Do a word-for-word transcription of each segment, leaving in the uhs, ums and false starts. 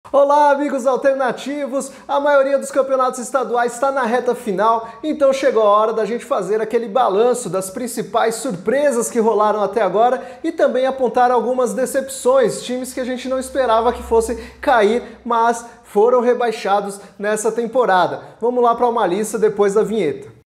Olá, amigos alternativos! A maioria dos campeonatos estaduais está na reta final, então chegou a hora da gente fazer aquele balanço das principais surpresas que rolaram até agora e também apontar algumas decepções, times que a gente não esperava que fossem cair, mas foram rebaixados nessa temporada. Vamos lá para uma lista depois da vinheta.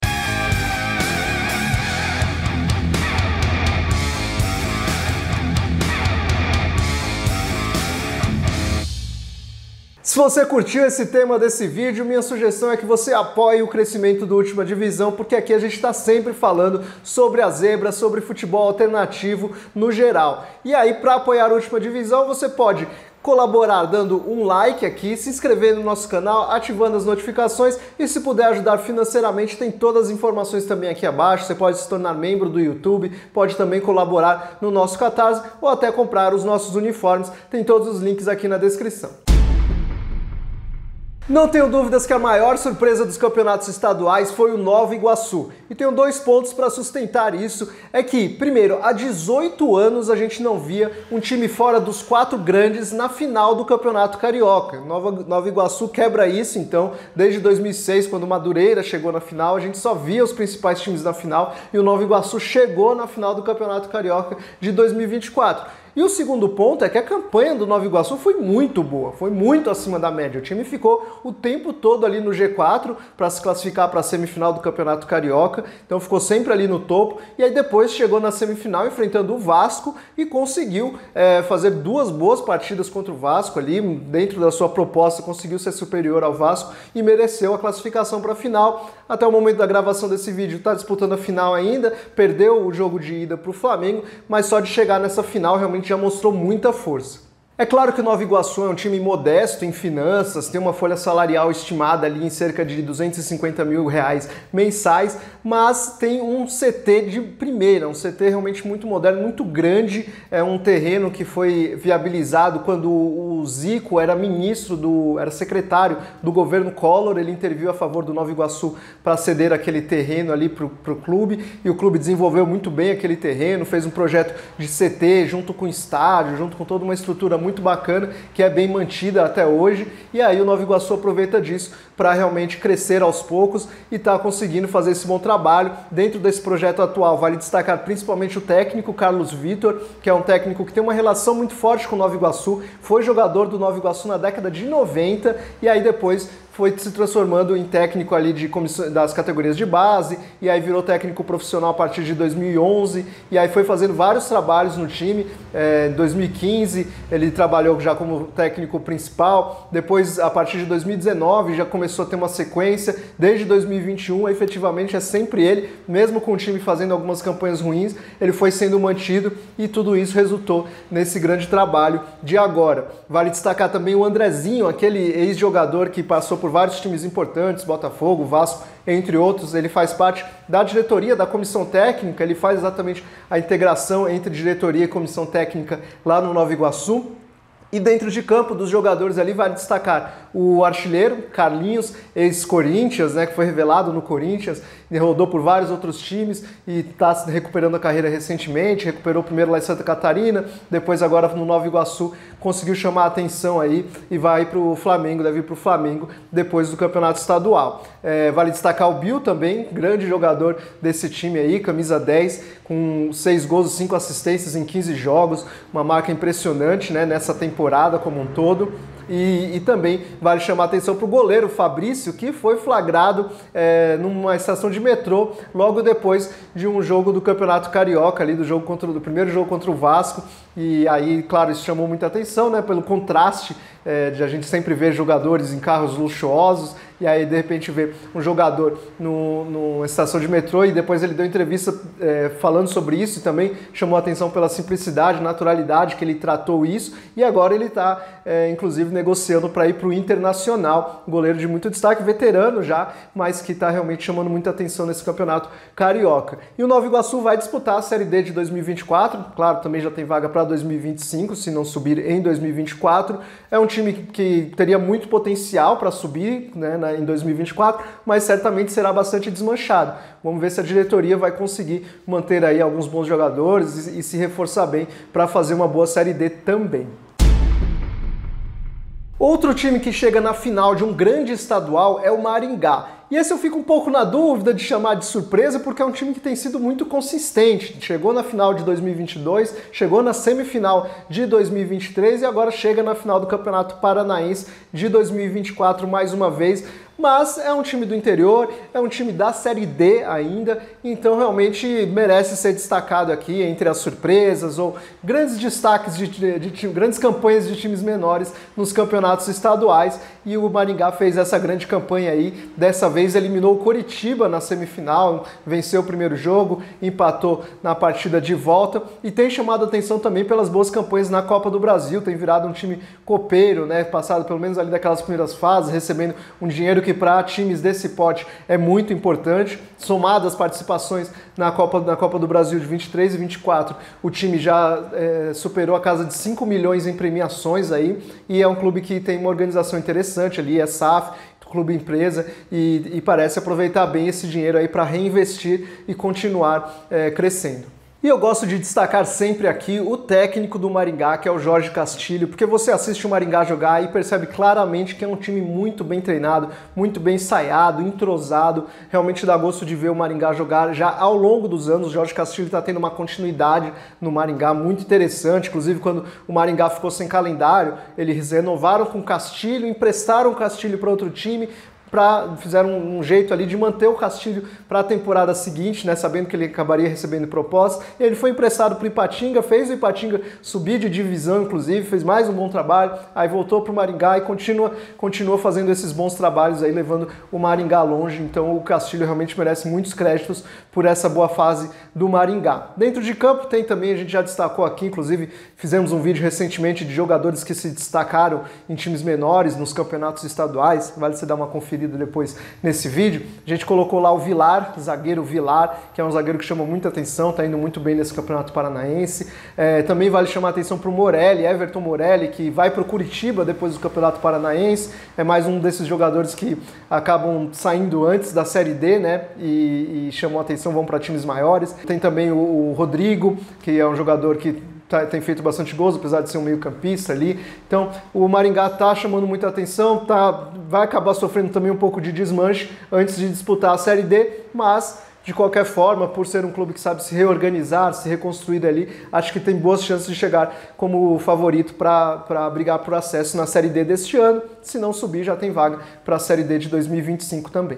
Se você curtiu esse tema desse vídeo, minha sugestão é que você apoie o crescimento do Última Divisão, porque aqui a gente está sempre falando sobre a zebra, sobre futebol alternativo no geral. E aí, para apoiar a Última Divisão, você pode colaborar dando um like aqui, se inscrever no nosso canal, ativando as notificações e se puder ajudar financeiramente, tem todas as informações também aqui abaixo. Você pode se tornar membro do YouTube, pode também colaborar no nosso Catarse ou até comprar os nossos uniformes. Tem todos os links aqui na descrição. Não tenho dúvidas que a maior surpresa dos campeonatos estaduais foi o Nova Iguaçu. E tenho dois pontos para sustentar isso. É que, primeiro, há dezoito anos a gente não via um time fora dos quatro grandes na final do Campeonato Carioca. Nova, Nova Iguaçu quebra isso, então, desde dois mil e seis, quando o Madureira chegou na final, a gente só via os principais times na final e o Nova Iguaçu chegou na final do Campeonato Carioca de dois mil e vinte e quatro. E o segundo ponto é que a campanha do Nova Iguaçu foi muito boa, foi muito acima da média. O time ficou o tempo todo ali no G quatro para se classificar para a semifinal do Campeonato Carioca, então ficou sempre ali no topo. E aí depois chegou na semifinal enfrentando o Vasco e conseguiu é, fazer duas boas partidas contra o Vasco ali, dentro da sua proposta conseguiu ser superior ao Vasco e mereceu a classificação para a final. Até o momento da gravação desse vídeo está disputando a final ainda, perdeu o jogo de ida para o Flamengo, mas só de chegar nessa final realmente já mostrou muita força. É claro que o Nova Iguaçu é um time modesto em finanças, tem uma folha salarial estimada ali em cerca de duzentos e cinquenta mil reais mensais, mas tem um C T de primeira, um C T realmente muito moderno, muito grande, é um terreno que foi viabilizado quando o Zico era ministro, do, era secretário do governo Collor, ele interviu a favor do Nova Iguaçu para ceder aquele terreno ali para o clube, e o clube desenvolveu muito bem aquele terreno, fez um projeto de C T junto com o estádio, junto com toda uma estrutura muito bacana, que é bem mantida até hoje, e aí o Nova Iguaçu aproveita disso para realmente crescer aos poucos e está conseguindo fazer esse bom trabalho. Dentro desse projeto atual, vale destacar principalmente o técnico Carlos Vitor, que é um técnico que tem uma relação muito forte com o Nova Iguaçu, foi jogador do Nova Iguaçu na década de noventa, e aí depois foi se transformando em técnico ali de comissão, das categorias de base, e aí virou técnico profissional a partir de dois mil e onze, e aí foi fazendo vários trabalhos no time. Em dois mil e quinze ele trabalhou já como técnico principal, depois a partir de dois mil e dezenove já começou a ter uma sequência, desde dois mil e vinte e um efetivamente é sempre ele, mesmo com o time fazendo algumas campanhas ruins, ele foi sendo mantido e tudo isso resultou nesse grande trabalho de agora. Vale destacar também o Andrezinho, aquele ex-jogador que passou por vários times importantes, Botafogo, Vasco, entre outros. Ele faz parte da diretoria, da comissão técnica, ele faz exatamente a integração entre diretoria e comissão técnica lá no Nova Iguaçu. E dentro de campo dos jogadores ali vale destacar o artilheiro, Carlinhos, ex-Corinthians, né, que foi revelado no Corinthians, e rodou por vários outros times e está recuperando a carreira recentemente, recuperou primeiro lá em Santa Catarina, depois agora no Nova Iguaçu, conseguiu chamar a atenção aí e vai para o Flamengo, deve ir para o Flamengo depois do campeonato estadual. É, vale destacar o Bill também, grande jogador desse time aí, camisa dez, com seis gols e cinco assistências em quinze jogos, uma marca impressionante, né, nessa temporada como um todo. E, e também vale chamar a atenção para o goleiro Fabrício, que foi flagrado é, numa estação de metrô logo depois de um jogo do Campeonato Carioca, ali do, jogo contra, do primeiro jogo contra o Vasco. E aí, claro, isso chamou muita atenção, né, pelo contraste é, de a gente sempre ver jogadores em carros luxuosos e aí de repente ver um jogador no, numa estação de metrô, e depois ele deu entrevista é, falando sobre isso e também chamou a atenção pela simplicidade, naturalidade que ele tratou isso, e agora ele está é, inclusive negociando para ir para o Internacional, goleiro de muito destaque, veterano já, mas que está realmente chamando muita atenção nesse campeonato carioca. E o Nova Iguaçu vai disputar a Série D de dois mil e vinte e quatro, claro, também já tem vaga para dois mil e vinte e cinco, se não subir em dois mil e vinte e quatro. É um time que, que teria muito potencial para subir, né, na, em dois mil e vinte e quatro, mas certamente será bastante desmanchado. Vamos ver se a diretoria vai conseguir manter aí alguns bons jogadores e, e se reforçar bem para fazer uma boa Série D também. Outro time que chega na final de um grande estadual é o Maringá. E esse eu fico um pouco na dúvida de chamar de surpresa, porque é um time que tem sido muito consistente. Chegou na final de dois mil e vinte e dois, chegou na semifinal de dois mil e vinte e três e agora chega na final do Campeonato Paranaense de dois mil e vinte e quatro mais uma vez. Mas é um time do interior, é um time da Série D ainda, então realmente merece ser destacado aqui entre as surpresas ou grandes destaques de, de, de grandes campanhas de times menores nos campeonatos estaduais. E o Maringá fez essa grande campanha aí. Dessa vez eliminou o Coritiba na semifinal, venceu o primeiro jogo, empatou na partida de volta e tem chamado a atenção também pelas boas campanhas na Copa do Brasil. Tem virado um time copeiro, né? Passado pelo menos ali daquelas primeiras fases, recebendo um dinheiro que para times desse porte é muito importante. Somado às participações na Copa, na Copa do Brasil de vinte e três e vinte e quatro, o time já é, superou a casa de cinco milhões em premiações aí, e é um clube que tem uma organização interessante ali, é S A F, clube empresa, e, e parece aproveitar bem esse dinheiro aí para reinvestir e continuar é, crescendo. E eu gosto de destacar sempre aqui o técnico do Maringá, que é o Jorge Castilho, porque você assiste o Maringá jogar e percebe claramente que é um time muito bem treinado, muito bem ensaiado, entrosado. Realmente dá gosto de ver o Maringá jogar já ao longo dos anos. O Jorge Castilho está tendo uma continuidade no Maringá muito interessante. Inclusive, quando o Maringá ficou sem calendário, eles renovaram com o Castilho, emprestaram o Castilho para outro time, Pra, fizeram um, um jeito ali de manter o Castilho para a temporada seguinte, né, sabendo que ele acabaria recebendo proposta. E ele foi emprestado para o Ipatinga, fez o Ipatinga subir de divisão, inclusive, fez mais um bom trabalho, aí voltou para o Maringá e continua, continua fazendo esses bons trabalhos aí, levando o Maringá longe. Então o Castilho realmente merece muitos créditos por essa boa fase do Maringá. Dentro de campo tem também, a gente já destacou aqui, inclusive fizemos um vídeo recentemente de jogadores que se destacaram em times menores, nos campeonatos estaduais, vale você dar uma conferida depois nesse vídeo. A gente colocou lá o Vilar, zagueiro Vilar, que é um zagueiro que chama muita atenção, tá indo muito bem nesse Campeonato Paranaense. É, também vale chamar a atenção para o Morelli, Everton Morelli, que vai para o Curitiba depois do Campeonato Paranaense. É mais um desses jogadores que acabam saindo antes da Série D, né, e, e chamou a atenção, vão para times maiores. Tem também o, o Rodrigo, que é um jogador que Tá, tem feito bastante gols, apesar de ser um meio campista ali. Então o Maringá tá chamando muita atenção, tá, vai acabar sofrendo também um pouco de desmanche antes de disputar a Série D, mas de qualquer forma, por ser um clube que sabe se reorganizar, se reconstruir ali, acho que tem boas chances de chegar como favorito para brigar por acesso na Série D deste ano. Se não subir, já tem vaga para a Série D de dois mil e vinte e cinco também.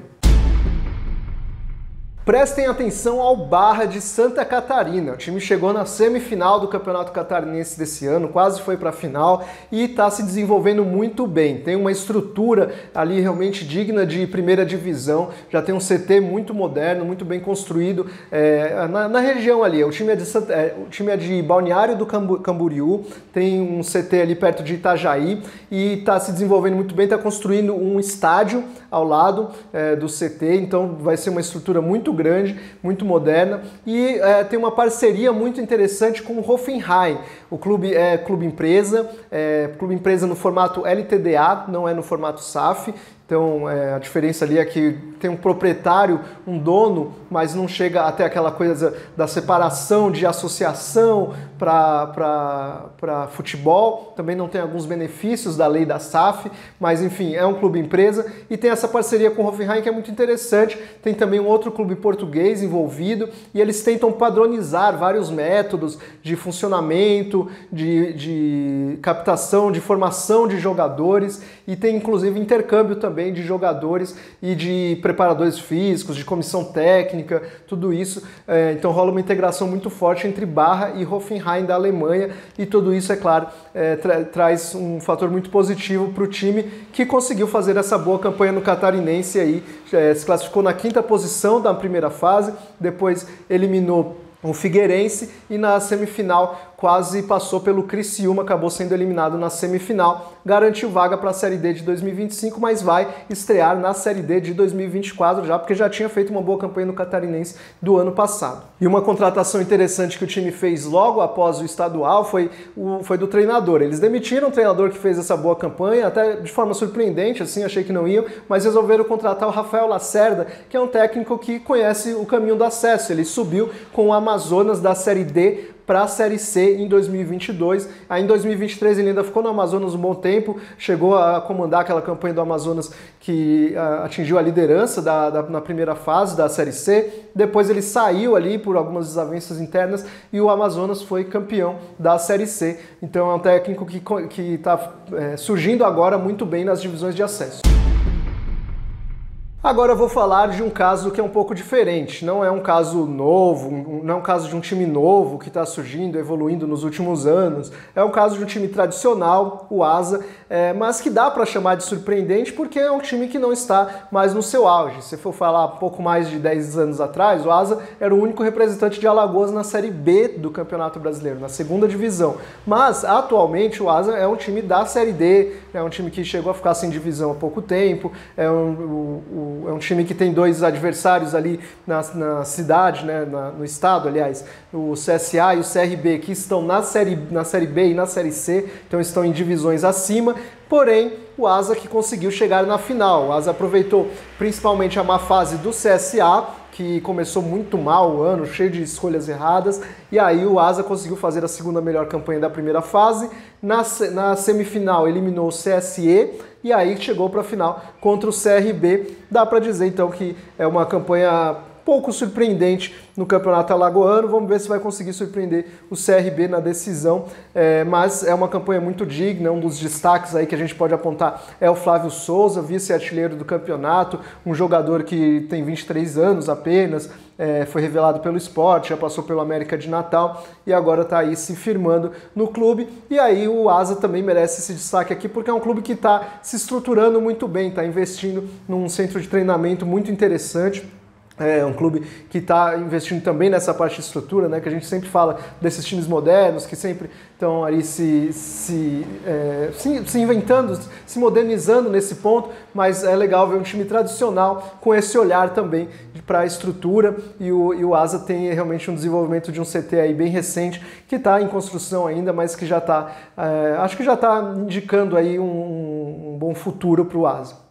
Prestem atenção ao Barra de Santa Catarina. O time chegou na semifinal do Campeonato Catarinense desse ano, quase foi para a final e está se desenvolvendo muito bem. Tem uma estrutura ali realmente digna de primeira divisão, já tem um C T muito moderno, muito bem construído é, na, na região ali. O time, é de, é, o time é de Balneário do Camboriú, tem um C T ali perto de Itajaí e está se desenvolvendo muito bem, está construindo um estádio ao lado é, do C T, então vai ser uma estrutura muito grande, muito moderna, e é, tem uma parceria muito interessante com o Hoffenheim. O clube é clube empresa, é clube empresa no formato L T D A, não é no formato S A F. Então é, a diferença ali é que tem um proprietário, um dono, mas não chega até aquela coisa da separação de associação para futebol. Também não tem alguns benefícios da lei da S A F, mas enfim, é um clube empresa e tem essa parceria com o Hoffenheim que é muito interessante. Tem também um outro clube português envolvido e eles tentam padronizar vários métodos de funcionamento, de, de captação, de formação de jogadores, e tem inclusive intercâmbio também de jogadores e de preparadores físicos, de comissão técnica, tudo isso. É, então rola uma integração muito forte entre Barra e Hoffenheim da Alemanha, e tudo isso, é claro, é, tra traz um fator muito positivo para o time que conseguiu fazer essa boa campanha no Catarinense aí, é, se classificou na quinta posição da primeira fase, depois eliminou o Figueirense e na semifinal quase passou pelo Criciúma, acabou sendo eliminado na semifinal, garantiu vaga para a Série D de dois mil e vinte e cinco, mas vai estrear na Série D de dois mil e vinte e quatro já, porque já tinha feito uma boa campanha no Catarinense do ano passado. E uma contratação interessante que o time fez logo após o estadual foi, o, foi do treinador. Eles demitiram o treinador que fez essa boa campanha, até de forma surpreendente, assim, achei que não iam, mas resolveram contratar o Rafael Lacerda, que é um técnico que conhece o caminho do acesso. Ele subiu com o Amazonas da Série D para a Série C em dois mil e vinte e dois. Aí em dois mil e vinte e três ele ainda ficou no Amazonas um bom tempo, chegou a comandar aquela campanha do Amazonas que uh, atingiu a liderança da, da, na primeira fase da Série C. Depois ele saiu ali por algumas desavenças internas e o Amazonas foi campeão da Série C. Então é um técnico que está é, surgindo agora muito bem nas divisões de acesso. Agora eu vou falar de um caso que é um pouco diferente. Não é um caso novo, não é um caso de um time novo que está surgindo, evoluindo nos últimos anos. É um caso de um time tradicional, o Asa, é, mas que dá para chamar de surpreendente porque é um time que não está mais no seu auge. Se for falar um pouco mais de dez anos atrás, o Asa era o único representante de Alagoas na Série B do Campeonato Brasileiro, na segunda divisão. Mas atualmente o Asa é um time da Série D, é um time que chegou a ficar sem divisão há pouco tempo, é um, o, o É um time que tem dois adversários ali na, na cidade, né, na, no estado, aliás, o C S A e o C R B, que estão na série, na série B e na Série C, então estão em divisões acima, porém o Asa que conseguiu chegar na final. O Asa aproveitou principalmente a má fase do C S A, que começou muito mal o ano, cheio de escolhas erradas, e aí o Asa conseguiu fazer a segunda melhor campanha da primeira fase. Na, na semifinal eliminou o C S E e aí chegou para a final contra o C R B. Dá para dizer então que é uma campanha pouco surpreendente no Campeonato Alagoano. Vamos ver se vai conseguir surpreender o C R B na decisão, é, mas é uma campanha muito digna. Um dos destaques aí que a gente pode apontar é o Flávio Souza, vice-artilheiro do campeonato, um jogador que tem vinte e três anos apenas, é, foi revelado pelo Sport, já passou pelo América de Natal e agora está aí se firmando no clube. E aí o Asa também merece esse destaque aqui porque é um clube que está se estruturando muito bem, está investindo num centro de treinamento muito interessante. É um clube que está investindo também nessa parte de estrutura, né, que a gente sempre fala desses times modernos, que sempre estão ali se, se, é, se, se inventando, se modernizando nesse ponto, mas é legal ver um time tradicional com esse olhar também para a estrutura, e o, e o Asa tem realmente um desenvolvimento de um C T aí bem recente, que está em construção ainda, mas que já está, é, acho que já está indicando aí um, um bom futuro para o Asa.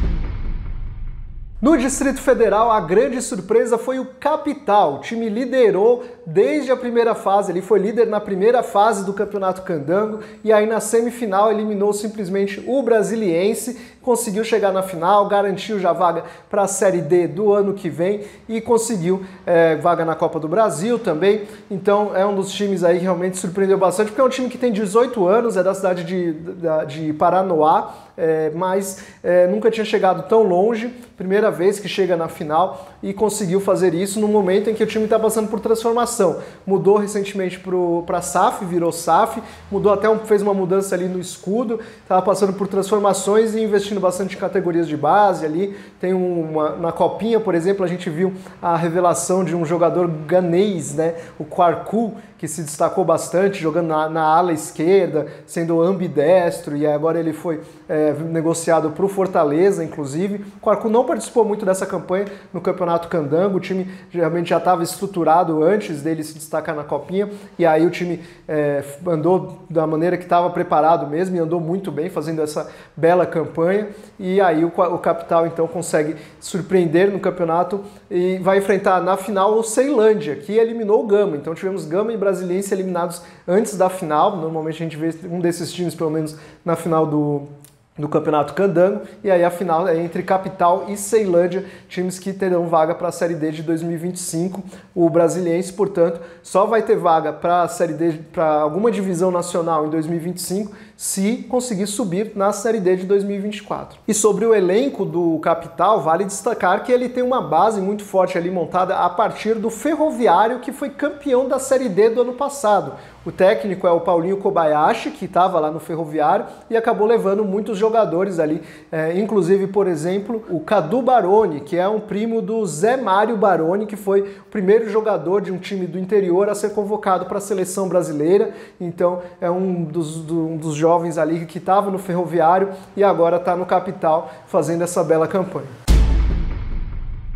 No Distrito Federal, a grande surpresa foi o Capital. O time liderou desde a primeira fase, ele foi líder na primeira fase do Campeonato Candango e aí na semifinal eliminou simplesmente o Brasiliense, conseguiu chegar na final, garantiu já vaga para a Série D do ano que vem e conseguiu é, vaga na Copa do Brasil também. Então é um dos times aí que realmente surpreendeu bastante, porque é um time que tem dezoito anos, é da cidade de, de Paranoá, é, mas é, nunca tinha chegado tão longe, primeira vez que chega na final e conseguiu fazer isso no momento em que o time está passando por transformação. Mudou recentemente para a S A F, virou S A F, mudou até um, fez uma mudança ali no escudo, estava passando por transformações e investindo bastante em categorias de base ali. Tem uma, na Copinha, por exemplo, a gente viu a revelação de um jogador ganês, né, o Quarku, que se destacou bastante, jogando na, na ala esquerda, sendo ambidestro, e agora ele foi é, negociado para o Fortaleza, inclusive. O Quarku não participou muito dessa campanha no Campeonato Candango, o time realmente já estava estruturado antes dele se destacar na Copinha, e aí o time é, andou da maneira que estava preparado mesmo, e andou muito bem, fazendo essa bela campanha, e aí o, o Capital então consegue surpreender no campeonato e vai enfrentar na final o Ceilândia, que eliminou o Gama. Então tivemos Gama e Brasiliense eliminados antes da final. Normalmente a gente vê um desses times, pelo menos, na final do, do Campeonato Candango, e aí a final é entre Capital e Ceilândia, times que terão vaga para a Série D de dois mil e vinte e cinco. O Brasiliense, portanto, só vai ter vaga para a Série D, para alguma divisão nacional em dois mil e vinte e cinco, se conseguir subir na Série D de dois mil e vinte e quatro. E sobre o elenco do Capital, vale destacar que ele tem uma base muito forte ali montada a partir do Ferroviário, que foi campeão da Série D do ano passado. O técnico é o Paulinho Kobayashi, que estava lá no Ferroviário e acabou levando muitos jogadores ali, é, inclusive, por exemplo, o Cadu Baroni, que é um primo do Zé Mário Baroni, que foi o primeiro jogador de um time do interior a ser convocado para a seleção brasileira. Então é um dos, do, um dos jovens ali que estava no Ferroviário e agora está no Capital fazendo essa bela campanha.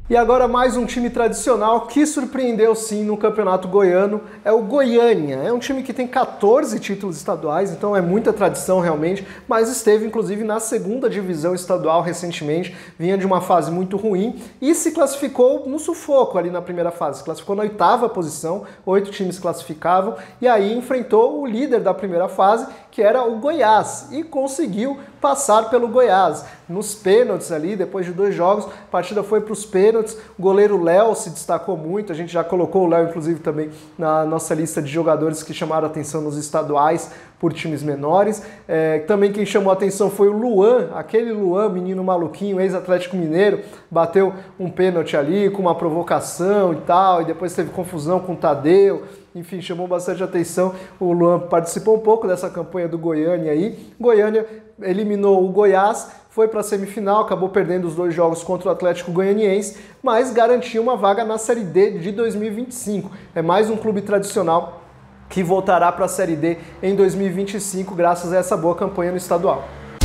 E agora mais um time tradicional que surpreendeu sim no Campeonato Goiano, é o Goiânia. É um time que tem quatorze títulos estaduais, então é muita tradição realmente, mas esteve inclusive na segunda divisão estadual recentemente, vinha de uma fase muito ruim e se classificou no sufoco ali na primeira fase, se classificou na oitava posição, oito times classificavam, e aí enfrentou o líder da primeira fase, que era o Goiás, e conseguiu passar pelo Goiás. Nos pênaltis ali, depois de dois jogos, a partida foi para os pênaltis, o goleiro Léo se destacou muito, a gente já colocou o Léo inclusive também na nossa lista de jogadores que chamaram a atenção nos estaduais por times menores. É, também quem chamou a atenção foi o Luan, aquele Luan, menino maluquinho, ex-Atlético Mineiro, bateu um pênalti ali com uma provocação e tal, e depois teve confusão com o Tadeu. Enfim, chamou bastante atenção. O Luan participou um pouco dessa campanha do Goiânia aí. Goiânia eliminou o Goiás, foi para a semifinal, acabou perdendo os dois jogos contra o Atlético Goianiense, mas garantiu uma vaga na Série D de dois mil e vinte e cinco. É mais um clube tradicional que voltará para a Série D em dois mil e vinte e cinco, graças a essa boa campanha no estadual.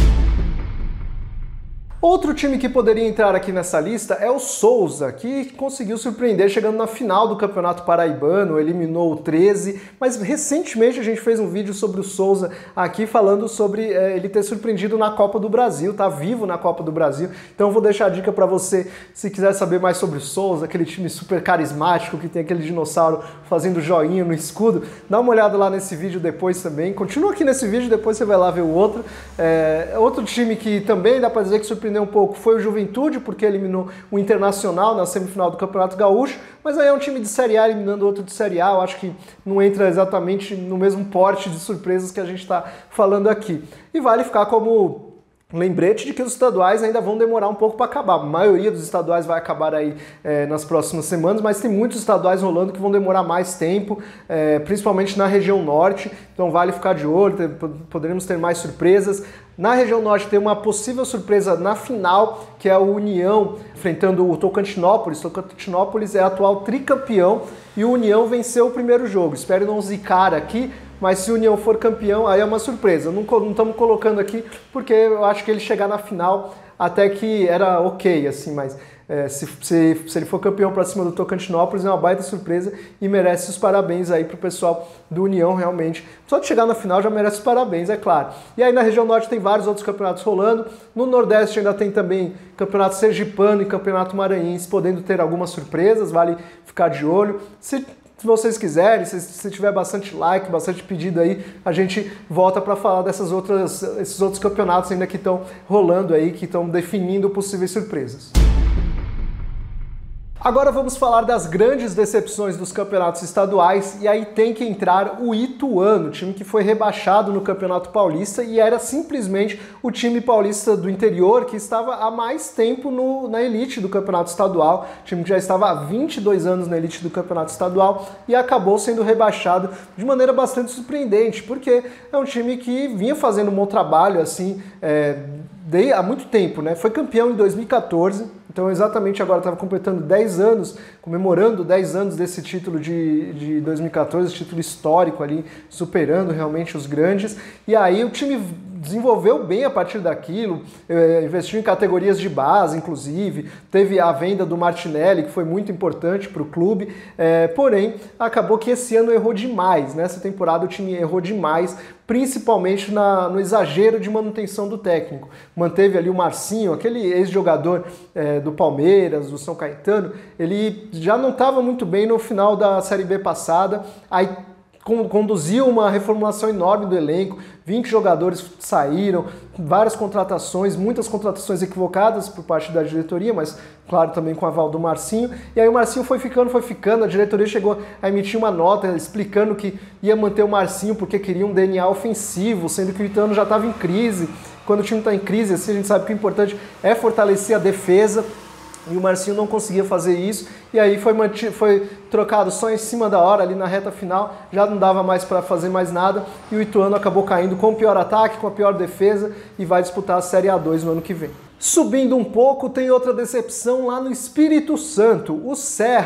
Outro time que poderia entrar aqui nessa lista é o Souza, que conseguiu surpreender chegando na final do Campeonato Paraibano, eliminou o treze, mas recentemente a gente fez um vídeo sobre o Souza aqui falando sobre é, ele ter surpreendido na Copa do Brasil, tá vivo na Copa do Brasil, então eu vou deixar a dica para você, se quiser saber mais sobre o Souza, aquele time super carismático que tem aquele dinossauro fazendo joinha no escudo, dá uma olhada lá nesse vídeo depois também, continua aqui nesse vídeo, depois você vai lá ver o outro. É, outro time que também dá para dizer que surpreendeu um pouco foi o Juventude, porque eliminou o Internacional na semifinal do Campeonato Gaúcho, mas aí é um time de Série A eliminando outro de Série A, eu acho que não entra exatamente no mesmo porte de surpresas que a gente está falando aqui. E vale ficar como lembrete de que os estaduais ainda vão demorar um pouco para acabar. A maioria dos estaduais vai acabar aí é, nas próximas semanas, mas tem muitos estaduais rolando que vão demorar mais tempo, é, principalmente na região norte, então vale ficar de olho, ter, poderemos ter mais surpresas. Na região norte tem uma possível surpresa na final, que é o União enfrentando o Tocantinópolis. Tocantinópolis é atual tricampeão e o União venceu o primeiro jogo. Espero não zicar aqui, mas se o União for campeão, aí é uma surpresa. Não estamos colocando aqui porque eu acho que ele chegar na final até que era ok, assim, mas é, se, se, se ele for campeão para cima do Tocantinópolis é uma baita surpresa e merece os parabéns aí pro pessoal do União, realmente. Só de chegar na final já merece os parabéns, é claro. E aí na região norte tem vários outros campeonatos rolando. No Nordeste ainda tem também campeonato sergipano e campeonato maranhense, podendo ter algumas surpresas, vale ficar de olho. Se Se vocês quiserem, se, se tiver bastante like, bastante pedido aí, a gente volta para falar dessas outras, esses outros campeonatos ainda que estão rolando aí, que estão definindo possíveis surpresas. Agora vamos falar das grandes decepções dos campeonatos estaduais, e aí tem que entrar o Ituano, time que foi rebaixado no Campeonato Paulista e era simplesmente o time paulista do interior que estava há mais tempo no, na elite do Campeonato Estadual, time que já estava há vinte e dois anos na elite do Campeonato Estadual e acabou sendo rebaixado de maneira bastante surpreendente, porque é um time que vinha fazendo um bom trabalho assim, é, de, há muito tempo, né? Foi campeão em dois mil e quatorze, então exatamente agora estava completando dez anos, comemorando dez anos desse título de, de dois mil e quatorze, esse título histórico ali, superando realmente os grandes, e aí o time desenvolveu bem a partir daquilo, investiu em categorias de base, inclusive, teve a venda do Martinelli, que foi muito importante para o clube, é, porém, acabou que esse ano errou demais, nessa temporada o time errou demais, principalmente na, no exagero de manutenção do técnico. Manteve ali o Marcinho, aquele ex-jogador é, do Palmeiras, do São Caetano, ele já não estava muito bem no final da Série B passada, aí conduziu uma reformulação enorme do elenco, vinte jogadores saíram, várias contratações, muitas contratações equivocadas por parte da diretoria, mas claro também com o aval do Marcinho, e aí o Marcinho foi ficando, foi ficando, a diretoria chegou a emitir uma nota explicando que ia manter o Marcinho porque queria um D N A ofensivo, sendo que o Ituano já estava em crise. Quando o time está em crise, assim, a gente sabe que o importante é fortalecer a defesa, e o Marcinho não conseguia fazer isso, e aí foi, foi trocado só em cima da hora, ali na reta final, já não dava mais para fazer mais nada, e o Ituano acabou caindo com o pior ataque, com a pior defesa, e vai disputar a Série A dois no ano que vem. Subindo um pouco, tem outra decepção lá no Espírito Santo, o Serra,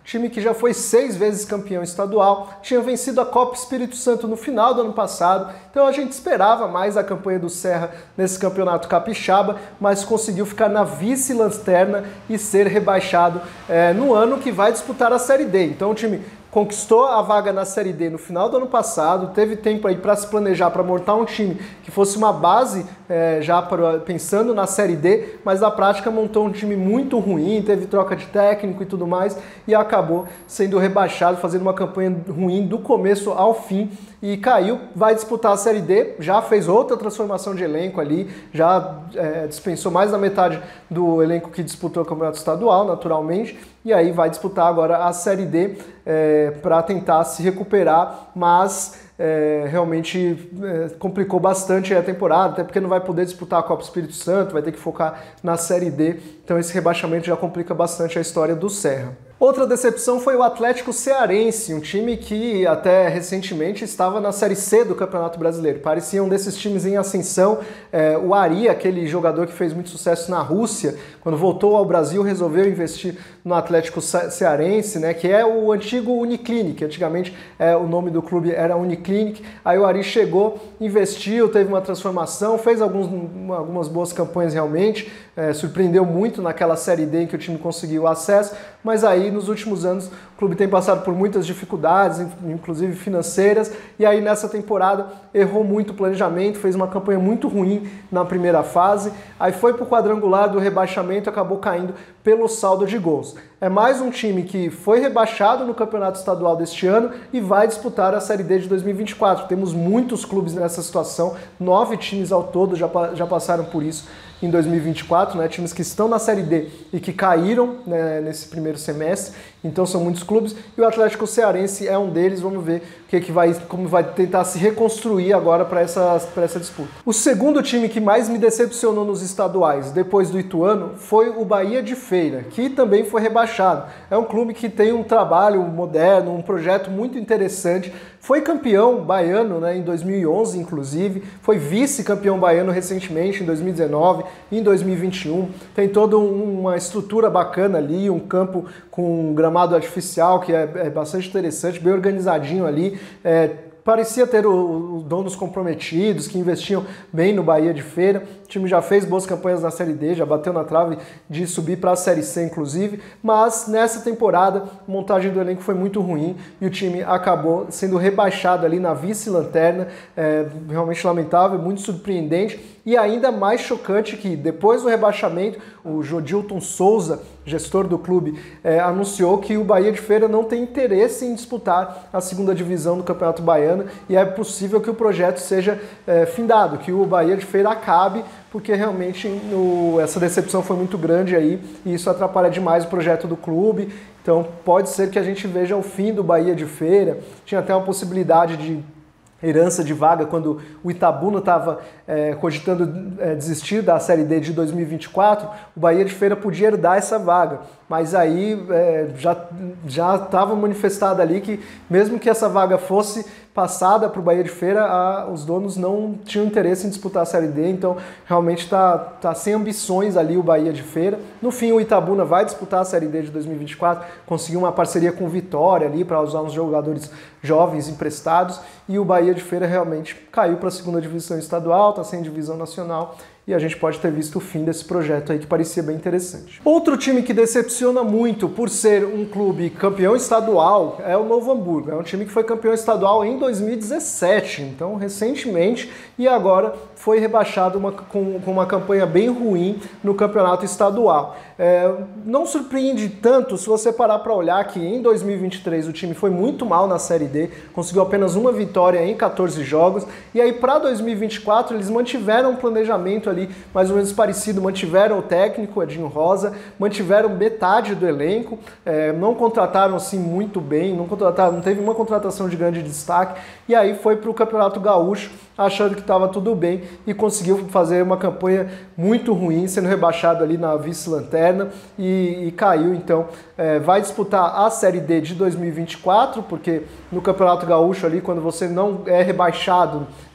time que já foi seis vezes campeão estadual, tinha vencido a Copa Espírito Santo no final do ano passado, então a gente esperava mais a campanha do Serra nesse campeonato capixaba, mas conseguiu ficar na vice-lanterna e ser rebaixado é, no ano que vai disputar a Série D. Então o time conquistou a vaga na Série D no final do ano passado, teve tempo aí para se planejar, para montar um time que fosse uma base é, já pra, pensando na Série D, mas na prática montou um time muito ruim, teve troca de técnico e tudo mais, e acabou sendo rebaixado, fazendo uma campanha ruim do começo ao fim, e caiu, vai disputar a Série D, já fez outra transformação de elenco ali, já é, dispensou mais da metade do elenco que disputou o Campeonato Estadual, naturalmente, e aí vai disputar agora a Série D é, para tentar se recuperar, mas é, realmente é, complicou bastante a temporada, até porque não vai poder disputar a Copa Espírito Santo, vai ter que focar na Série D, então esse rebaixamento já complica bastante a história do Serra. Outra decepção foi o Atlético Cearense, um time que até recentemente estava na Série C do Campeonato Brasileiro. Parecia um desses times em ascensão. É, o Ari, aquele jogador que fez muito sucesso na Rússia, quando voltou ao Brasil, resolveu investir no Atlético Cearense, né, que é o antigo Uniclinic. Antigamente é, o nome do clube era Uniclinic. Aí o Ari chegou, investiu, teve uma transformação, fez alguns, algumas boas campanhas realmente, é, surpreendeu muito naquela Série D em que o time conseguiu acesso, mas aí nos últimos anos o clube tem passado por muitas dificuldades, inclusive financeiras, e aí nessa temporada errou muito o planejamento, fez uma campanha muito ruim na primeira fase, aí foi para o quadrangular do rebaixamento e acabou caindo pelo saldo de gols. É mais um time que foi rebaixado no Campeonato Estadual deste ano e vai disputar a Série D de dois mil e vinte e quatro. Temos muitos clubes nessa situação, nove times ao todo já, já passaram por isso em dois mil e vinte e quatro, né? Times que estão na Série D e que caíram, né, nesse primeiro semestre, então são muitos clubes, e o Atlético Cearense é um deles. Vamos ver o que, que vai, como vai tentar se reconstruir agora para essa, para essa disputa. O segundo time que mais me decepcionou nos estaduais, depois do Ituano, foi o Bahia de Feira, que também foi rebaixado. É um clube que tem um trabalho moderno, um projeto muito interessante, foi campeão baiano, né, em dois mil e onze, inclusive, foi vice-campeão baiano recentemente, em dois mil e dezenove, em dois mil e vinte e um, tem toda uma estrutura bacana ali, um campo com um gramado artificial que é, é bastante interessante, bem organizadinho ali, é, parecia ter os donos comprometidos, que investiam bem no Bahia de Feira. O time já fez boas campanhas na Série D, já bateu na trave de subir para a Série C, inclusive, mas nessa temporada a montagem do elenco foi muito ruim e o time acabou sendo rebaixado ali na vice-lanterna. É realmente lamentável, muito surpreendente, e ainda mais chocante que depois do rebaixamento, o Jodilton Souza, gestor do clube, é, anunciou que o Bahia de Feira não tem interesse em disputar a segunda divisão do Campeonato Baiano, e é possível que o projeto seja é, findado, que o Bahia de Feira acabe, porque realmente o, essa decepção foi muito grande aí, e isso atrapalha demais o projeto do clube. Então pode ser que a gente veja o fim do Bahia de Feira. Tinha até uma possibilidade de herança de vaga quando o Itabuna estava é, cogitando é, desistir da Série D de dois mil e vinte e quatro, o Bahia de Feira podia herdar essa vaga, mas aí é, já já estava manifestado ali que mesmo que essa vaga fosse passada para o Bahia de Feira, a, os donos não tinham interesse em disputar a Série D, então realmente está tá sem ambições ali o Bahia de Feira. No fim, o Itabuna vai disputar a Série D de dois mil e vinte e quatro, conseguiu uma parceria com o Vitória ali para usar uns jogadores jovens emprestados, e o Bahia de Feira realmente caiu para a segunda divisão estadual, está sem divisão nacional, e a gente pode ter visto o fim desse projeto aí que parecia bem interessante. Outro time que decepciona muito por ser um clube campeão estadual é o Novo Hamburgo. É um time que foi campeão estadual em dois mil e dezessete, então recentemente, e agora foi rebaixado uma, com, com uma campanha bem ruim no campeonato estadual. É, não surpreende tanto se você parar para olhar que em dois mil e vinte e três o time foi muito mal na Série D, conseguiu apenas uma vitória em quatorze jogos, e aí para dois mil e vinte e quatro eles mantiveram um planejamento ali mais ou menos parecido, mantiveram o técnico, Edinho Rosa, mantiveram metade do elenco, é, não contrataram assim muito bem, não, contrataram, não teve uma contratação de grande destaque, e aí foi para o Campeonato Gaúcho achando que estava tudo bem e conseguiu fazer uma campanha muito ruim, sendo rebaixado ali na vice-lanterna e, e caiu. Então é, vai disputar a Série D de dois mil e vinte e quatro, porque no Campeonato Gaúcho ali, quando você não é rebaixado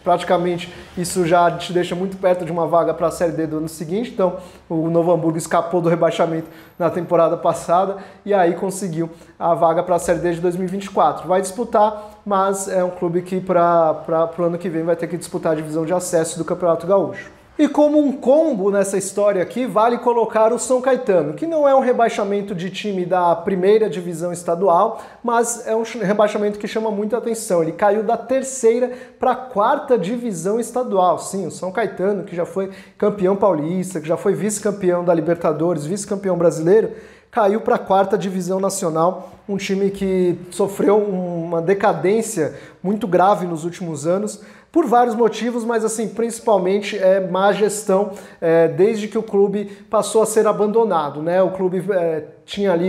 praticamente isso já te deixa muito perto de uma vaga para a Série D do ano seguinte, então o Novo Hamburgo escapou do rebaixamento na temporada passada e aí conseguiu a vaga para a Série D de dois mil e vinte e quatro. Vai disputar, mas é um clube que para o ano que vem vai ter que disputar a divisão de acesso do Campeonato Gaúcho. E como um combo nessa história aqui, vale colocar o São Caetano, que não é um rebaixamento de time da primeira divisão estadual, mas é um rebaixamento que chama muita atenção. Ele caiu da terceira para a quarta divisão estadual. Sim, o São Caetano, que já foi campeão paulista, que já foi vice-campeão da Libertadores, vice-campeão brasileiro, caiu para a quarta divisão nacional, um time que sofreu uma decadência muito grave nos últimos anos, por vários motivos, mas assim, principalmente é má gestão é, desde que o clube passou a ser abandonado, né? O clube é, tinha ali,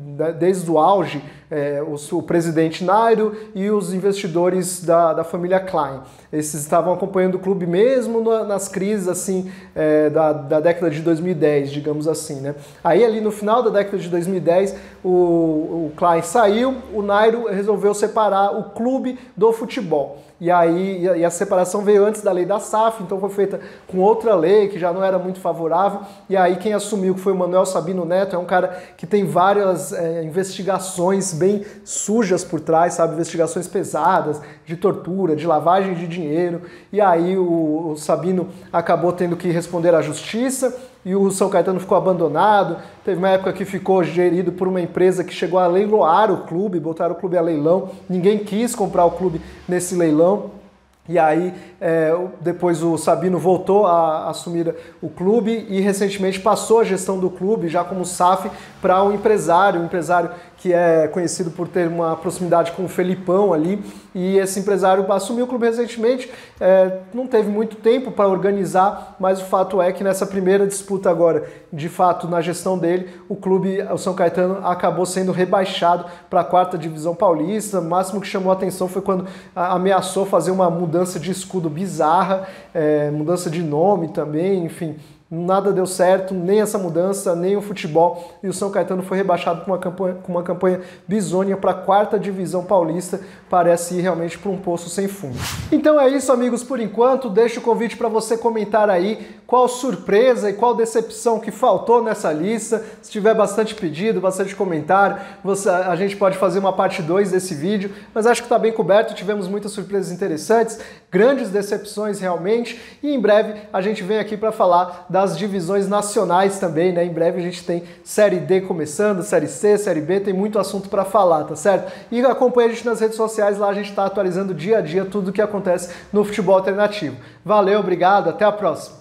desde o auge, é, o, o presidente Nairo e os investidores da, da família Klein. Esses estavam acompanhando o clube mesmo nas crises assim, é, da, da década de dois mil e dez, digamos assim, né? Aí ali no final da década de dois mil e dez, o, o Klein saiu, o Nairo resolveu separar o clube do futebol. E aí e a separação veio antes da lei da S A F, então foi feita com outra lei que já não era muito favorável. E aí quem assumiu que foi o Manuel Sabino Neto, é um cara que tem várias é, investigações bem sujas por trás, sabe? Investigações pesadas, de tortura, de lavagem de dinheiro. E aí o, o Sabino acabou tendo que responder à justiça e o São Caetano ficou abandonado. Teve uma época que ficou gerido por uma empresa que chegou a leiloar o clube, botaram o clube a leilão. Ninguém quis comprar o clube nesse leilão. E aí, é, depois o Sabino voltou a assumir o clube e recentemente passou a gestão do clube, já como S A F, para um empresário, um empresário que é conhecido por ter uma proximidade com o Felipão ali, e esse empresário assumiu o clube recentemente, é, não teve muito tempo para organizar, mas o fato é que nessa primeira disputa agora, de fato, na gestão dele, o clube, o São Caetano, acabou sendo rebaixado para a quarta divisão paulista. O máximo que chamou a atenção foi quando ameaçou fazer uma mudança de escudo bizarra, é, mudança de nome também, enfim. Nada deu certo, nem essa mudança, nem o futebol, e o São Caetano foi rebaixado com uma campanha, com uma campanha bizonha para a quarta divisão paulista. Parece ir realmente para um poço sem fundo. Então é isso, amigos, por enquanto. Deixo o convite para você comentar aí qual surpresa e qual decepção que faltou nessa lista. Se tiver bastante pedido, bastante comentário, você, a gente pode fazer uma parte dois desse vídeo, mas acho que está bem coberto. Tivemos muitas surpresas interessantes, grandes decepções realmente, e em breve a gente vem aqui para falar das divisões nacionais também, né? Em breve a gente tem Série D começando, Série C, Série B, tem muito assunto para falar, tá certo? E acompanha a gente nas redes sociais, lá a gente está atualizando dia a dia tudo o que acontece no futebol alternativo. Valeu, obrigado, até a próxima!